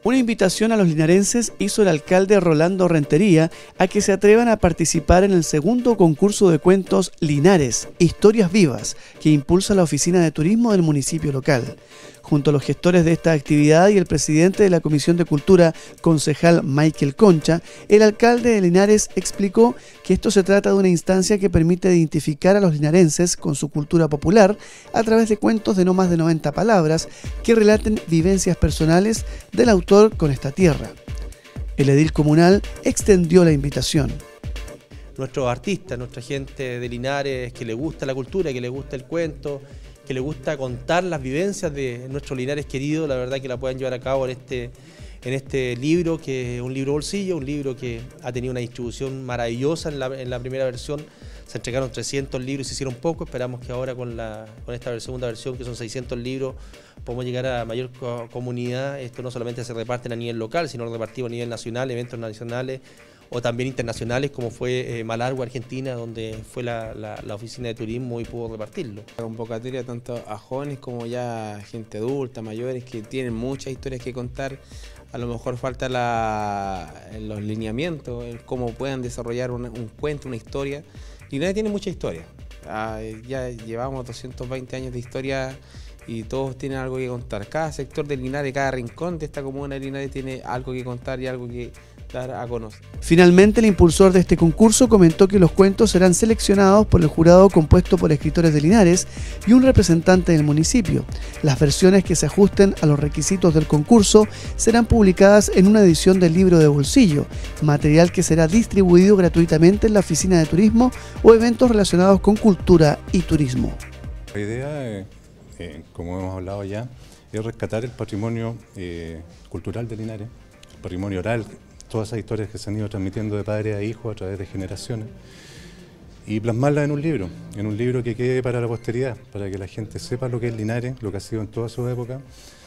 Una invitación a los linarenses hizo el alcalde Rolando Rentería a que se atrevan a participar en el segundo concurso de cuentos Linares, Historias Vivas, que impulsa la Oficina de Turismo del municipio local. Junto a los gestores de esta actividad y el presidente de la Comisión de Cultura, concejal Michael Concha, el alcalde de Linares explicó que esto se trata de una instancia que permite identificar a los linarenses con su cultura popular a través de cuentos de no más de 90 palabras que relaten vivencias personales del autor con esta tierra. El edil comunal extendió la invitación. Nuestros artistas, nuestra gente de Linares que le gusta la cultura, que le gusta el cuento, que le gusta contar las vivencias de nuestro Linares querido, la verdad que la puedan llevar a cabo en este libro, que es un libro bolsillo, un libro que ha tenido una distribución maravillosa en la primera versión. Se entregaron 300 libros y se hicieron poco, esperamos que ahora con esta segunda versión, que son 600 libros, podamos llegar a mayor comunidad. Esto no solamente se reparte a nivel local, sino repartido a nivel nacional, eventos nacionales o también internacionales, como fue Malargüe, Argentina, donde fue la oficina de turismo y pudo repartirlo. La convocatoria tanto a jóvenes como ya gente adulta, mayores, que tienen muchas historias que contar. A lo mejor falta los lineamientos, cómo puedan desarrollar un cuento, una historia. Linares tiene mucha historia. Ya llevamos 220 años de historia y todos tienen algo que contar. Cada sector de Linares, cada rincón de esta comuna de Linares tiene algo que contar y algo que dar a conocer. Finalmente, el impulsor de este concurso comentó que los cuentos serán seleccionados por el jurado compuesto por escritores de Linares y un representante del municipio. Las versiones que se ajusten a los requisitos del concurso serán publicadas en una edición del libro de bolsillo, material que será distribuido gratuitamente en la oficina de turismo o eventos relacionados con cultura y turismo. La idea, como hemos hablado ya, es rescatar el patrimonio cultural de Linares, el patrimonio oral, todas esas historias que se han ido transmitiendo de padre a hijo a través de generaciones y plasmarlas en un libro que quede para la posteridad, para que la gente sepa lo que es Linares, lo que ha sido en toda su época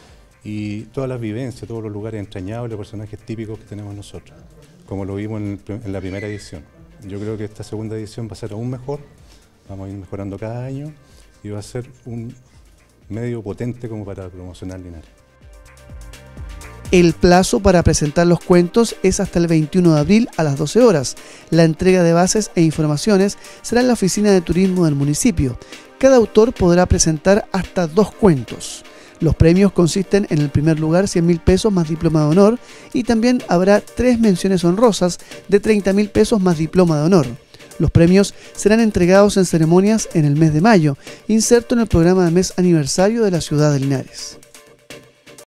y todas las vivencias, todos los lugares entrañables, personajes típicos que tenemos nosotros, como lo vimos en la primera edición. Yo creo que esta segunda edición va a ser aún mejor, vamos a ir mejorando cada año y va a ser un medio potente como para promocionar Linares. El plazo para presentar los cuentos es hasta el 21 de abril a las 12 horas. La entrega de bases e informaciones será en la oficina de turismo del municipio. Cada autor podrá presentar hasta 2 cuentos. Los premios consisten en el primer lugar 100.000 pesos más diploma de honor y también habrá 3 menciones honrosas de 30.000 pesos más diploma de honor. Los premios serán entregados en ceremonias en el mes de mayo, inserto en el programa de mes aniversario de la ciudad de Linares.